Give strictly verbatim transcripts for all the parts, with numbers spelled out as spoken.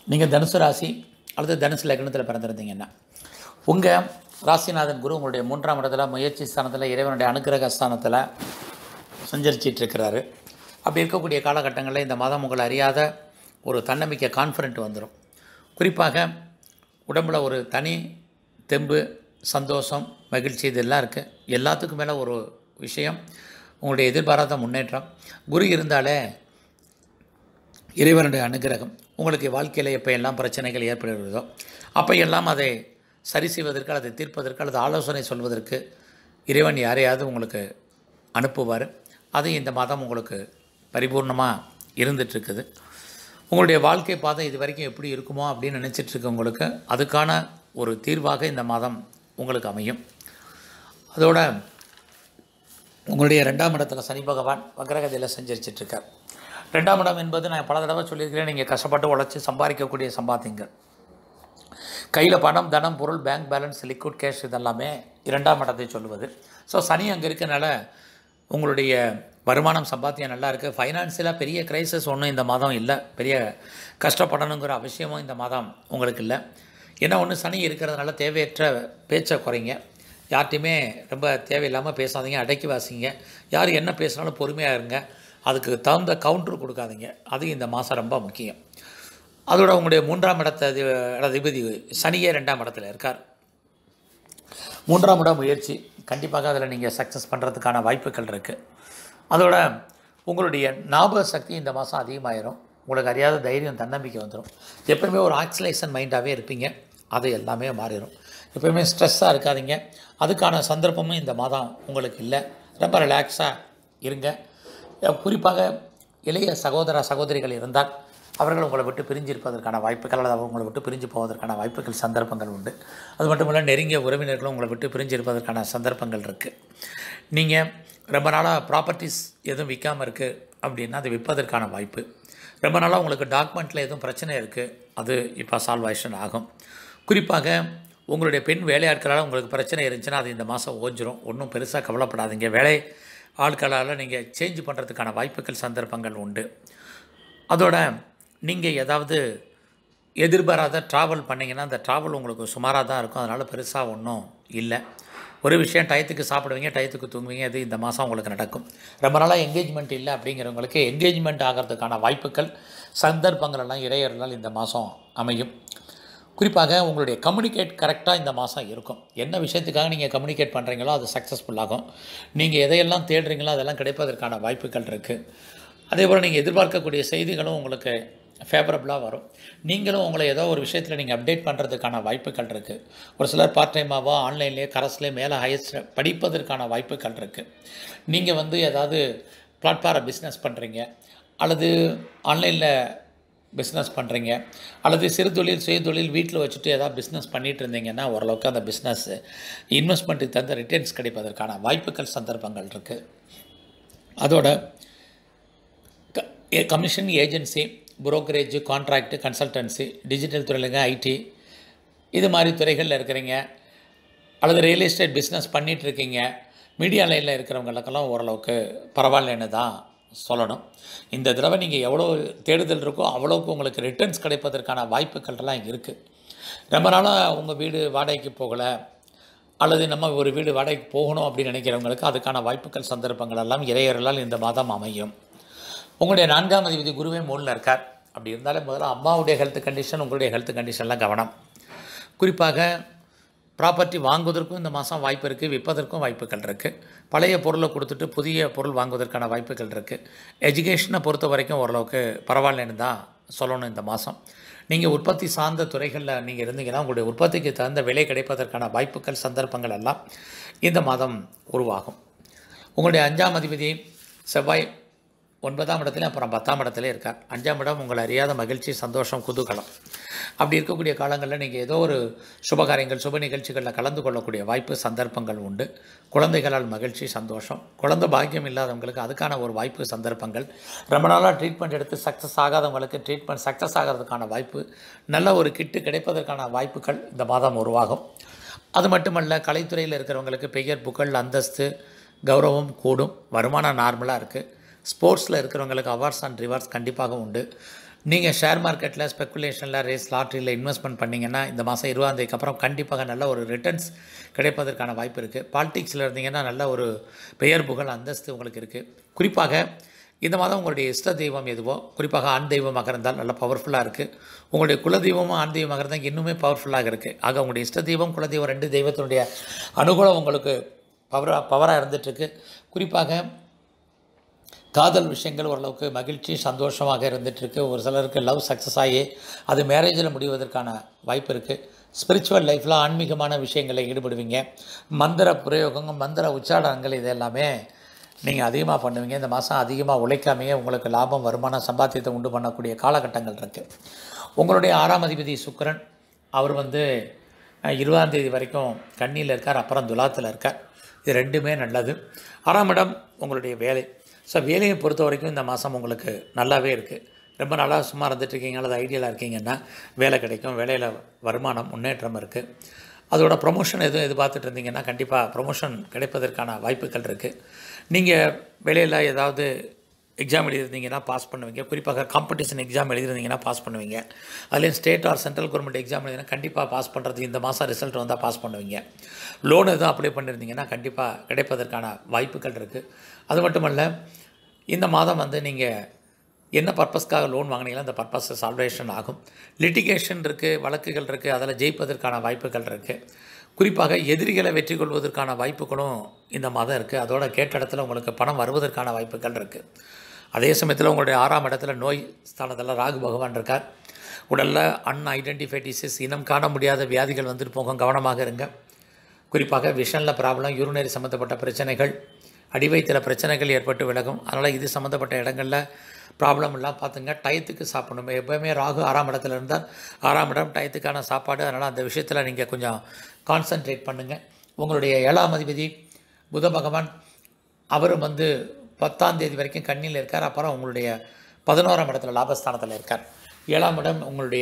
நீங்கள் தனுசு ராசி அல்லது தனுசு லக்னத்தில் பிறந்திருந்தீங்கன்னா உங்கள் ராசிநாதன் குரு உங்களுடைய மூன்றாம் இடத்துல முயற்சி ஸ்தானத்தில் இறைவனுடைய அனுக்கிரக ஸ்தானத்தில் சஞ்சரிச்சிட்டு இருக்கிறாரு. அப்படி இருக்கக்கூடிய காலகட்டங்களில் இந்த மாதம் உங்களை அறியாத ஒரு தன்னம்பிக்கை கான்ஃபிடென்ட் வந்துடும். குறிப்பாக உடம்பில் ஒரு தனி தெம்பு, சந்தோஷம், மகிழ்ச்சி இதெல்லாம் இருக்குது. எல்லாத்துக்கும் மேலே ஒரு விஷயம் உங்களுடைய எதிர்பாராத முன்னேற்றம். குரு இருந்தாலே இறைவனுடைய அனுகிரகம். உங்களுக்கு வாழ்க்கையில் எப்போ எல்லாம் பிரச்சனைகள் ஏற்படுகிறதோ அப்போ எல்லாம் அதை சரி செய்வதற்கு, அதை தீர்ப்பதற்கு அல்லது ஆலோசனை சொல்வதற்கு இறைவன் யாரையாவது உங்களுக்கு அனுப்புவார். அது இந்த மாதம் உங்களுக்கு பரிபூர்ணமாக இருந்துகிட்ருக்குது. உங்களுடைய வாழ்க்கை பாதை இது வரைக்கும் எப்படி இருக்குமோ அப்படின்னு நினச்சிட்ருக்கு உங்களுக்கு அதுக்கான ஒரு தீர்வாக இந்த மாதம் உங்களுக்கு அமையும். அதோட உங்களுடைய ரெண்டாம் இடத்துல சனி பகவான் வக்ரகதியில் சஞ்சரிச்சிட்ருக்கார். ரெண்டாம் இடம் என்பது நான் பல தடவை சொல்லியிருக்கிறேன், நீங்கள் கஷ்டப்பட்டு உழைச்சி சம்பாதிக்கக்கூடிய சம்பாத்தியங்கள். கையில் பணம், தனம், பொருள், பேங்க் பேலன்ஸ், லிக்விட் கேஷ் இதெல்லாமே இரண்டாம் இடத்தை சொல்லுவது. ஸோ சனி அங்கே இருக்கனால உங்களுடைய வருமானம், சம்பாத்தியம் நல்லா இருக்குது. ஃபைனான்சியலாக பெரிய கிரைசிஸ் ஒன்றும் இந்த மாதம் இல்லை. பெரிய கஷ்டப்படணுங்கிற அவசியமும் இந்த மாதம் உங்களுக்கு இல்லை. ஏன்னா ஒன்று சனி இருக்கிறதுனால தேவையற்ற பேச்சை குறைங்க. யார்ட்டையுமே ரொம்ப தேவையில்லாமல் பேசாதீங்க, அடக்கி வாசிங்க. யார் என்ன பேசினாலும் பொறுமையாக இருங்க. அதுக்கு தகுந்த கவுண்டர் கொடுக்காதீங்க. அது இந்த மாதம் ரொம்ப முக்கியம். அதோட உங்களுடைய மூன்றாம் இடத்த அதிபதி சனியே ரெண்டாம் இடத்துல இருக்கார். மூன்றாம் இடம் முயற்சி கண்டிப்பாக அதில் நீங்கள் சக்ஸஸ் பண்ணுறதுக்கான வாய்ப்புகள் இருக்குது. அதோட உங்களுடைய ஞாபக சக்தி இந்த மாதம் அதிகமாகிடும். உங்களுக்கு அறியாத தைரியம், தன்னம்பிக்கை வந்துடும். எப்போயுமே ஒரு ஆக்சிலேஷன் மைண்டாகவே இருப்பீங்க. அது எல்லாமே மாறிடும். எப்போயுமே ஸ்ட்ரெஸ்ஸாக இருக்காதீங்க. அதுக்கான சந்தர்ப்பமும் இந்த மாதம் உங்களுக்கு இல்லை. ரொம்ப ரிலாக்ஸாக இருங்க. குறிப்பாக இளைய சகோதர சகோதரிகள் இருந்தால் அவர்கள் உங்களை விட்டு பிரிஞ்சிருப்பதற்கான வாய்ப்புகள் அல்லது உங்களை விட்டு பிரிஞ்சு போவதற்கான வாய்ப்புகள், சந்தர்ப்பங்கள் உண்டு. அது மட்டும் இல்லை, நெருங்கிய உறவினர்களும் உங்களை விட்டு பிரிஞ்சிருப்பதற்கான சந்தர்ப்பங்கள் இருக்குது. நீங்கள் ரொம்ப நாளாக ப்ராப்பர்ட்டிஸ் எதுவும் விற்காமல் இருக்குது அப்படின்னா அது விற்பதற்கான வாய்ப்பு. ரொம்ப நாளாக உங்களுக்கு டாக்குமெண்ட்டில் எதுவும் பிரச்சனை இருக்குது, அது இப்போ சால்வேஷன் ஆகும். குறிப்பாக உங்களுடைய பெண் வேலையாட்களால் உங்களுக்கு பிரச்சனை இருந்துச்சுன்னா அது இந்த மாதம் ஓஞ்சிரும். ஒன்றும் பெருசாக கவலைப்படாதீங்க. வேலை ஆட்களால் நீங்கள் சேஞ்ச் பண்ணுறதுக்கான வாய்ப்புகள், சந்தர்ப்பங்கள் உண்டு. அதோட நீங்கள் ஏதாவது எதிர்பாராத ட்ராவல் பண்ணிங்கன்னா அந்த ட்ராவல் உங்களுக்கு சுமாராக தான் இருக்கும். அதனால் பெருசாக ஒன்றும் இல்லை. ஒரு விஷயம், டயத்துக்கு சாப்பிடுவீங்க, டயத்துக்கு தூங்குவீங்க. அது இந்த மாதம் உங்களுக்கு நடக்கும். ரொம்ப நாளாக என்கேஜ்மெண்ட் இல்லை அப்படிங்கிறவங்களுக்கு என்கேஜ்மெண்ட் ஆகிறதுக்கான வாய்ப்புகள், சந்தர்ப்பங்கள் எல்லாம் இறையர்களால் இந்த மாதம் அமையும். குறிப்பாக உங்களுடைய கம்யூனிகேட் கரெக்டாக இந்த மாதம் இருக்கும். என்ன விஷயத்துக்காக நீங்கள் கம்யூனிகேட் பண்ணுறீங்களோ அது சக்ஸஸ்ஃபுல்லாகும். நீங்கள் எதையெல்லாம் தேடுறீங்களோ அதெல்லாம் கிடைப்பதற்கான வாய்ப்புகள் இருக்குது. அதே போல் நீங்கள் எதிர்பார்க்கக்கூடிய செய்திகளும் உங்களுக்கு ஃபேவரபுளாக வரும். நீங்களும் உங்களை ஏதோ ஒரு விஷயத்தில் நீங்கள் அப்டேட் பண்ணுறதுக்கான வாய்ப்புகள் இருக்குது. ஒரு சிலர் பார்ட் டைமாவோ ஆன்லைன்லேயே கரஸ்லேயே மேலே ஹையஸ்ட் படிப்பதற்கான வாய்ப்புகள் இருக்குது. நீங்கள் வந்து ஏதாவது பிளாட்ஃபார்ம் பிஸ்னஸ் பண்ணுறீங்க அல்லது ஆன்லைனில் பிஸ்னஸ் பண்ணுறீங்க அல்லது சிறு தொழில், சுய தொழில் வீட்டில் வச்சுட்டு ஏதாவது பிஸ்னஸ் பண்ணிகிட்டு இருந்தீங்கன்னா ஓரளவுக்கு அந்த பிஸ்னஸ் இன்வெஸ்ட்மெண்ட்டுக்கு தகுந்த ரிட்டர்ன்ஸ் கிடைப்பதற்கான வாய்ப்புகள், சந்தர்ப்பங்கள் இருக்குது. அதோட commission, agency, brokerage, contract, consultancy, digital துறையிலங்க, ஐடி இது மாதிரி துறைகளில் இருக்கிறீங்க அல்லது ரியல் எஸ்டேட் பிஸ்னஸ் பண்ணிகிட்ருக்கீங்க, மீடியா லைனில் இருக்கிறவங்களுக்கெல்லாம் ஓரளவுக்கு பரவாயில்லைன்னு தான் சொல்லணும். இந்த தடவை நீங்கள் எவ்வளோ தேடுதல் இருக்கோ அவ்வளோக்கு உங்களுக்கு ரிட்டர்ன்ஸ் கிடைப்பதற்கான வாய்ப்புகள்லாம் இருக்குது. ரொம்ப நாளாக உங்கள் வீடு வாடகைக்கு போகலை அல்லது நம்ம ஒரு வீடு வாடகைக்கு போகணும் அப்படின்னு நினைக்கிறவங்களுக்கு அதுக்கான வாய்ப்புகள், சந்தர்ப்பங்கள் எல்லாம் இறையர்களால் இந்த மாதம் அமையும். உங்களுடைய நான்காம் அதிபதி குருவே மூணில் இருக்கார். அப்படி இருந்தாலும் முதல்ல அம்மாவுடைய ஹெல்த் கண்டிஷன், உங்களுடைய ஹெல்த் கண்டிஷன்லாம் கவனம். குறிப்பாக ப்ராப்பர்ட்டி வாங்குவதற்கும் இந்த மாதம் வாய்ப்பு இருக்குது, விற்பதற்கும் வாய்ப்புகள் இருக்குது. பழைய பொருளை கொடுத்துட்டு புதிய பொருள் வாங்குவதற்கான வாய்ப்புகள் இருக்குது. எஜுகேஷனை பொறுத்த வரைக்கும் ஓரளவுக்கு பரவாயில்லைன்னு தான் சொல்லணும். இந்த மாதம் நீங்கள் உற்பத்தி சார்ந்த துறைகளில் நீங்கள் இருந்தீங்கன்னா உங்களுடைய உற்பத்திக்கு தகுந்த விலை கிடைப்பதற்கான வாய்ப்புகள், சந்தர்ப்பங்கள் எல்லாம் இந்த மாதம் உருவாகும். உங்களுடைய அஞ்சாம் அதிபதி செவ்வாய் ஒன்பதாம் இடத்துல, அப்புறம் பத்தாம் இடத்துல இருக்கார். அஞ்சாம் இடம் உங்களை அறியாத மகிழ்ச்சி, சந்தோஷம், குதூகலம். அப்படி இருக்கக்கூடிய காலங்களில் நீங்கள் ஏதோ ஒரு சுபகாரியங்கள், சுப நிகழ்ச்சிகளில் கலந்து கொள்ளக்கூடிய வாய்ப்பு, சந்தர்ப்பங்கள் உண்டு. குழந்தைகளால் மகிழ்ச்சி, சந்தோஷம். குழந்தை பாக்கியம் இல்லாதவங்களுக்கு அதுக்கான ஒரு வாய்ப்பு, சந்தர்ப்பங்கள். ரொம்ப நாளாக ட்ரீட்மெண்ட் எடுத்து சக்ஸஸ் ஆகாதவங்களுக்கு ட்ரீட்மெண்ட் சக்ஸஸ் ஆகிறதுக்கான வாய்ப்பு, நல்ல ஒரு கிட்டு கிடைப்பதற்கான வாய்ப்புகள் இந்த மாதம் உருவாகும். அது மட்டுமல்ல, கலைத்துறையில் இருக்கிறவங்களுக்கு பெயர், புகழ், அந்தஸ்து, கௌரவம் கூடும். வருமானம் நார்மலாக இருக்குது. ஸ்போர்ட்ஸில் இருக்கிறவங்களுக்கு அவார்ட்ஸ் அண்ட் ரிவார்ட்ஸ் கண்டிப்பாக உண்டு. நீங்கள் ஷேர் மார்க்கெட்டில் ஸ்பெக்குலேஷனில் ரேஸ் லாட்ரியில் இன்வெஸ்ட்மெண்ட் பண்ணிங்கன்னா இந்த மாதம் இருபதாந்தேதிக்கு அப்புறம் கண்டிப்பாக நல்ல ஒரு ரிட்டர்ன்ஸ் கிடைப்பதற்கான வாய்ப்பு இருக்குது. பாலிடிக்ஸில் இருந்தீங்கன்னா நல்ல ஒரு பெயர் புகழ் அந்தஸ்து உங்களுக்கு இருக்குது. குறிப்பாக இந்த மாதம் உங்களுடைய இஷ்ட தெய்வம் எதுவோ, குறிப்பாக ஆண் தெய்வமாக இருந்தால் நல்லா பவர்ஃபுல்லாக இருக்குது. உங்களுடைய குலதெய்வமும் ஆண் தெய்வமாக இருந்தால் இன்னுமே பவர்ஃபுல்லாக இருக்குது. ஆக உங்களுடைய இஷ்ட தெய்வம் குலதெய்வம் ரெண்டு தெய்வத்தினுடைய அனுகூலம் உங்களுக்கு பவராக பவராக இருந்துகிட்ருக்கு. குறிப்பாக காதல் விஷயங்கள் ஓரளவுக்கு மகிழ்ச்சி சந்தோஷமாக இருந்துகிட்ருக்கு. ஒரு சிலருக்கு லவ் சக்ஸஸ் ஆகி அது மேரேஜில் முடிவதற்கான வாய்ப்பு இருக்குது. ஸ்பிரிச்சுவல் லைஃப்பில் ஆன்மீகமான விஷயங்களில் ஈடுபடுவீங்க. மந்திர பிரயோகங்கள், மந்திர உச்சாடனங்கள் இது எல்லாமே நீங்கள் அதிகமாக பண்ணுவீங்க. இந்த மாதம் அதிகமாக உழைக்காமையே உங்களுக்கு லாபம் வருமானம் சம்பாத்தியத்தை உண்டு பண்ணக்கூடிய காலகட்டங்கள் இருக்குது. உங்களுடைய ஆறாம் அதிபதி சுக்கிரன் அவர் வந்து இருபதாம் தேதி வரைக்கும் கன்னியில் இருக்கார், அப்புறம் துலாத்தில் இருக்கார். இது ரெண்டுமே நல்லது. ஆறாம் இடம் உங்களுடைய வேலை. ஸோ வேலையை பொறுத்த வரைக்கும் இந்த மாதம் உங்களுக்கு நல்லாவே இருக்குது. ரொம்ப நாளாக சும்மா இருந்துகிட்ருக்கீங்க அல்லது ஐடியலாக இருக்கீங்கன்னா வேலை கிடைக்கும். வேலையில் வருமானம் முன்னேற்றம் இருக்குது. அதோட ப்ரொமோஷன் எதுவும் எதிர்பார்த்துட்டு இருந்தீங்கன்னா கண்டிப்பாக ப்ரொமோஷன் கிடைப்பதற்கான வாய்ப்புகள் இருக்குது. நீங்கள் வேலையில் ஏதாவது எக்ஸாம் எழுதிருந்தீங்கன்னா பாஸ் பண்ணுவீங்க. குறிப்பாக காம்படிஷன் எக்ஸாம் எழுதிருந்தீங்கன்னா பாஸ் பண்ணுவீங்க. அதுலேயும் state or central government exam எழுதினா கண்டிப்பாக பாஸ் பண்ணுறது இந்த மாதம் ரிசல்ட் வந்தால் பாஸ் பண்ணுவீங்க. லோன் எதுவும் அப்ளை பண்ணியிருந்தீங்கன்னா கண்டிப்பாக கிடைப்பதற்கான வாய்ப்புகள் இருக்குது. அது மட்டுமல்ல, இந்த மாதம் வந்து நீங்கள் என்ன பர்பஸ்க்காக லோன் வாங்கினீங்களோ அந்த பர்பஸ் சால்வேஷன் ஆகும். லிட்டிகேஷன் இருக்குது, வழக்குகள் இருக்குது, அதில் ஜெயிப்பதற்கான வாய்ப்புகள் இருக்குது. குறிப்பாக எதிரிகளை வெற்றி கொள்வதற்கான வாய்ப்புகளும் இந்த மாதம் இருக்குது. அதோட கேட்ட இடத்துல உங்களுக்கு பணம் வருவதற்கான வாய்ப்புகள் இருக்குது. அதே சமயத்தில் உங்களுடைய ஆறாம் இடத்துல நோய் ஸ்தானத்தில் ராகு பகவான் இருக்கார். உடலில் அன்ஐடென்டிஃபைட் டிசீஸ், இனம் காண முடியாத வியாதிகள் வந்துட்டு போகும், கவனமாக இருங்க. குறிப்பாக விஷனில் ப்ராப்ளம், யூரினரி சம்மந்தப்பட்ட பிரச்சனைகள், அடிவயிற்றில் பிரச்சனைகள் ஏற்பட்டு விலகும். அதனால் இது சம்மந்தப்பட்ட இடங்களில் ப்ராப்ளம் எல்லாம் பார்த்துங்க. டயத்துக்கு சாப்பிடணும். எப்போயுமே ராகு ஆறாம் இடத்துல இருந்தால் ஆறாம் இடம் டயத்துக்கான சாப்பாடு. அதனால் அந்த விஷயத்தில் நீங்கள் கொஞ்சம் கான்சன்ட்ரேட் பண்ணுங்கள். உங்களுடைய ஏழாம் அதிபதி புத பகவான் அவரும் வந்து பத்தாம் தேதி வரைக்கும் கன்னியில் இருக்கார். அப்புறம் உங்களுடைய பதினோராம் இடத்துல லாபஸ்தானத்தில் இருக்கார். ஏழாம் இடம் உங்களுடைய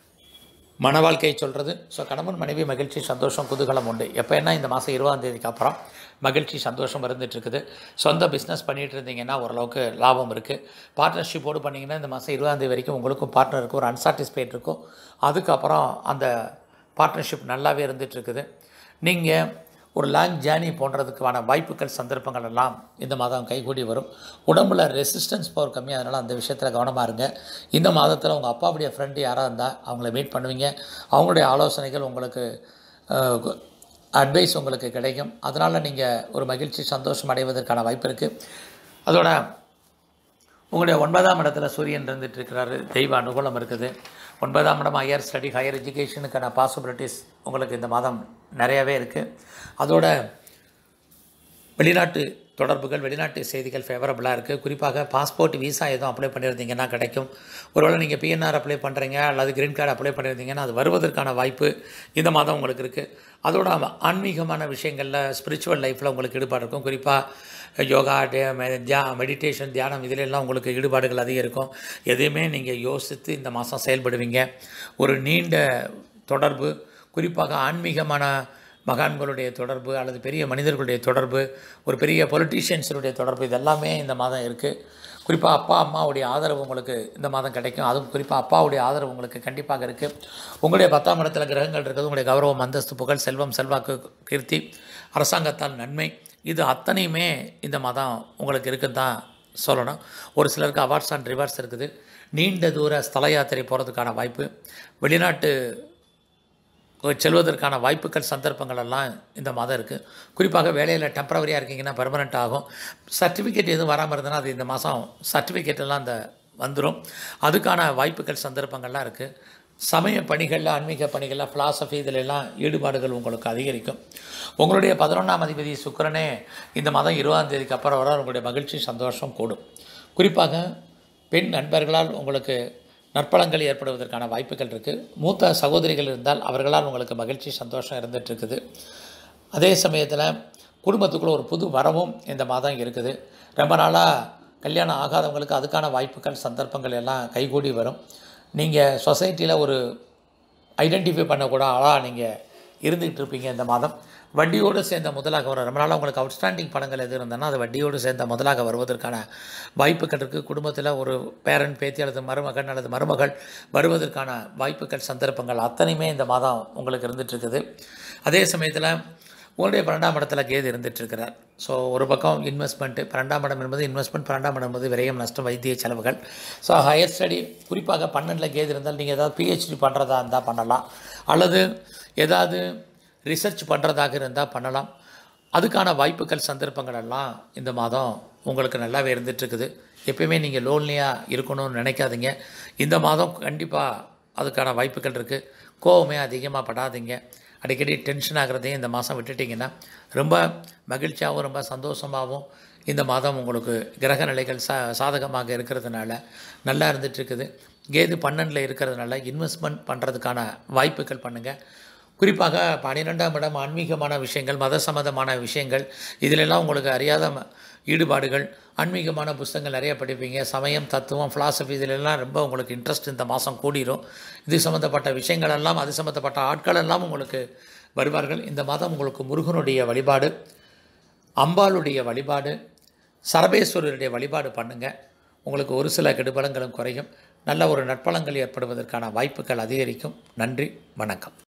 மன வாழ்க்கையை சொல்கிறது. ஸோ கணவன் மனைவி மகிழ்ச்சி சந்தோஷம் குதூகலம் உண்டு. எப்போ என்ன இந்த மாதம் இருபதாம் தேதிக்கு அப்புறம் மகிழ்ச்சி சந்தோஷம் இருந்துகிட்ருக்குது. சொந்த பிஸ்னஸ் பண்ணிகிட்டு இருந்தீங்கன்னா ஓரளவுக்கு லாபம் இருக்குது. பார்ட்னர்ஷிப்போடு பண்ணிங்கன்னா இந்த மாதம் இருபதாம் தேதி வரைக்கும் உங்களுக்கும் பார்ட்னருக்கும் ஒரு அன்சாட்டிஸ்ஃபைட் இருக்கும். அதுக்கப்புறம் அந்த பார்ட்னர்ஷிப் நல்லாவே இருந்துகிட்ருக்குது. நீங்கள் ஒரு லாங் ஜேர்னி போன்றதுக்கான வாய்ப்புகள் சந்தர்ப்பங்கள் எல்லாம் இந்த மாதம் கைகூடி வரும். உடம்புல ரெசிஸ்டன்ஸ் பவர் கம்மி, அதனால் அந்த விஷயத்தில் கவனமாக இருங்க. இந்த மாதத்தில் உங்கள் அப்பாவுடைய ஃப்ரெண்டு யாராக இருந்தால் அவங்கள மீட் பண்ணுவீங்க. அவங்களுடைய ஆலோசனைகள் உங்களுக்கு அட்வைஸ் உங்களுக்கு கிடைக்கும். அதனால் நீங்கள் ஒரு மகிழ்ச்சி சந்தோஷம் அடைவதற்கான வாய்ப்பு இருக்குது. அதோட உங்களுடைய ஒன்பதாம் இடத்துல சூரியன் இருந்துட்டு இருக்கிறாரு. தெய்வ அனுகூலம் இருக்குது. ஒன்பதாம் இடம் ஹையர் ஸ்டடி, ஹையர் எஜுகேஷனுக்கான பாசிபிலிட்டிஸ் உங்களுக்கு இந்த மாதம் நிறையாவே இருக்குது. அதோட வெளிநாட்டு தொடர்புகள், வெளிநாட்டு செய்திகள் ஃபேவரபுளாக இருக்குது. குறிப்பாக பாஸ்போர்ட் விசா எதுவும் அப்ளை பண்ணியிருந்தீங்கன்னா கிடைக்கும். ஒருவேளை நீங்கள் பிஎன்ஆர் அப்ளை பண்ணுறீங்க அல்லது கிரீன் கார்டு அப்ளை பண்ணியிருந்தீங்கன்னா அது வருவதற்கான வாய்ப்பு இந்த மாதம் உங்களுக்கு இருக்குது. அதோட ஆன்மீகமான விஷயங்களில் ஸ்பிரிச்சுவல் லைஃப்பில் உங்களுக்கு ஈடுபாடு இருக்கும். குறிப்பாக யோகா, டே தியா மெடிடேஷன், தியானம் இதிலெல்லாம் உங்களுக்கு ஈடுபாடுகள் அதிகம் இருக்கும். எதையுமே நீங்கள் யோசித்து இந்த மாதம் செயல்படுவீங்க. ஒரு நீண்ட தொடர்பு, குறிப்பாக ஆன்மீகமான மகான்களுடைய தொடர்பு அல்லது பெரிய மனிதர்களுடைய தொடர்பு, ஒரு பெரிய பொலிட்டீஷியன்ஸுடைய தொடர்பு, இதெல்லாமே இந்த மாதம் இருக்குது. குறிப்பாக அப்பா அம்மாவுடைய ஆதரவு உங்களுக்கு இந்த மாதம் கிடைக்கும். அதுவும் குறிப்பாக அப்பாவுடைய ஆதரவு உங்களுக்கு கண்டிப்பாக இருக்குது. உங்களுடைய பத்தாம் இடத்துல கிரகங்கள் இருக்கிறது. உங்களுடைய கௌரவம், அந்தஸ்து, புகழ், செல்வம், செல்வாக்கு, கீர்த்தி, அரசாங்கத்தால் நன்மை, இது அத்தனையுமே இந்த மாதம் உங்களுக்கு இருக்குன்னு தான் சொல்லணும். ஒரு சிலருக்கு அவார்ட்ஸ் அண்ட் ரிவார்ட்ஸ் இருக்குது. நீண்ட தூர ஸ்தல யாத்திரை போகிறதுக்கான வாய்ப்பு, வெளிநாட்டு செல்வதற்கான வாய்ப்புகள் சந்தர்ப்பங்கள் எல்லாம் இந்த மாதம் இருக்குது. குறிப்பாக வேலையில் டெம்பரவரியாக இருக்கீங்கன்னா பெர்மனெண்ட் ஆகும். சர்டிஃபிகேட் எதுவும் வராமல் இருந்ததுன்னா அது இந்த மாதம் சர்டிஃபிகேட் எல்லாம் அந்த வந்துடும். அதுக்கான வாய்ப்புகள் சந்தர்ப்பங்கள்லாம் இருக்குது. சமய பணிகளில், ஆன்மீக பணிகளில், ஃபிலாசபி இதிலெல்லாம் ஈடுபாடுகள் உங்களுக்கு அதிகரிக்கும். உங்களுடைய பதினொன்றாம் அதிபதி சுக்கிரனே இந்த மாதம் இருபதாம் தேதிக்கு அப்புறம் வர உங்களுடைய மகிழ்ச்சி சந்தோஷம் கூடும். குறிப்பாக பெண் நண்பர்களால் உங்களுக்கு நற்பலங்கள் ஏற்படுவதற்கான வாய்ப்புகள் இருக்குது. மூத்த சகோதரிகள் இருந்தால் அவர்களால் உங்களுக்கு மகிழ்ச்சி சந்தோஷம் இருந்துகிட்ருக்குது. அதே சமயத்தில் குடும்பத்துக்குள்ளே ஒரு புது வரவும் இந்த மாதம் இருக்குது. ரொம்ப நாளாக கல்யாணம் ஆகாதவங்களுக்கு அதுக்கான வாய்ப்புகள் சந்தர்ப்பங்கள் எல்லாம் கைகூடி வரும். நீங்கள் சொசைட்டியில் ஒரு ஐடென்டிஃபை பண்ணக்கூட ஆளாக நீங்கள் இருந்துகிட்டு இருப்பீங்க இந்த மாதம். வட்டியோடு சேர்ந்த முதலாக வரும். ரொம்ப நாளாக உங்களுக்கு அவுட்ஸ்டாண்டிங் பணங்கள் எது இருந்ததுன்னா அது வட்டியோடு சேர்ந்த முதலாக வருவதற்கான வாய்ப்புகள் இருக்குது. குடும்பத்தில் ஒரு பேரன், பேத்தி அல்லது மருமகன் அல்லது மருமகள் வருவதற்கான வாய்ப்புகள், சந்தர்ப்பங்கள் அத்தனையுமே இந்த மாதம் உங்களுக்கு இருந்துகிட்ருக்குது. அதே சமயத்தில் உங்களுடைய பன்னெண்டாம் இடத்துல கேது இருந்துகிட்ருக்கிறார். ஸோ ஒரு பக்கம் இன்வெஸ்ட்மெண்ட்டு, பன்னெண்டாம் இடம் என்பது இன்வெஸ்ட்மெண்ட், பன்னெண்டாம் இடம் என்பது விரயம், நஷ்டம், வைத்திய செலவுகள். ஸோ ஹையர் ஸ்டடி, குறிப்பாக பன்னெண்டில் கேது இருந்தால் நீங்கள் ஏதாவது பிஹெச்டி பண்ணுறதா இருந்தால் பண்ணலாம், அல்லது ஏதாவது ரிசர்ச் பண்ணுறதாக இருந்தால் பண்ணலாம். அதுக்கான வாய்ப்புகள், சந்தர்ப்பங்கள் எல்லாம் இந்த மாதம் உங்களுக்கு நல்லாவே இருந்துகிட்ருக்குது. எப்பயுமே நீங்கள் லோன்லியாக இருக்கணும்னு நினைக்காதீங்க. இந்த மாதம் கண்டிப்பாக அதுக்கான வாய்ப்புகள் இருக்குது. கோவமே அதிகமாக படாதீங்க. அடிக்கடி டென்ஷன் ஆகிறதையும் இந்த மாதம் விட்டுட்டிங்கன்னா ரொம்ப மகிழ்ச்சியாகவும் ரொம்ப சந்தோஷமாகவும் இந்த மாதம் உங்களுக்கு கிரக நிலைகள் சா சாதகமாக இருக்கிறதுனால நல்லா இருந்துகிட்ருக்குது. கேது பன்னெண்டில் இருக்கிறதுனால இன்வெஸ்ட்மெண்ட் பண்ணுறதுக்கான வாய்ப்புகள் பண்ணுங்கள். குறிப்பாக பன்னிரெண்டாம் இடம் ஆன்மீகமான விஷயங்கள், மத சம்மந்தமான விஷயங்கள், இதிலெல்லாம் உங்களுக்கு அறியாத ஈடுபாடுகள், ஆன்மீகமான புத்தகங்கள் நிறைய படிப்பீங்க. சமயம், தத்துவம், ஃபிலாசபி இதிலெல்லாம் ரொம்ப உங்களுக்கு இன்ட்ரெஸ்ட் இந்த மாதம் கூடிரும். இது சம்மந்தப்பட்ட விஷயங்கள் எல்லாம், அது சம்மந்தப்பட்ட ஆட்கள் எல்லாம் உங்களுக்கு வருவார்கள். இந்த மாதம் உங்களுக்கு முருகனுடைய வழிபாடு, அம்பாளுடைய வழிபாடு, சரபேஸ்வரருடைய வழிபாடு பண்ணுங்கள். உங்களுக்கு ஒரு சில கெடுபலங்களும் குறையும். நல்ல ஒரு நற்பலங்கள் ஏற்படுவதற்கான வாய்ப்புகள் அதிகரிக்கும். நன்றி, வணக்கம்.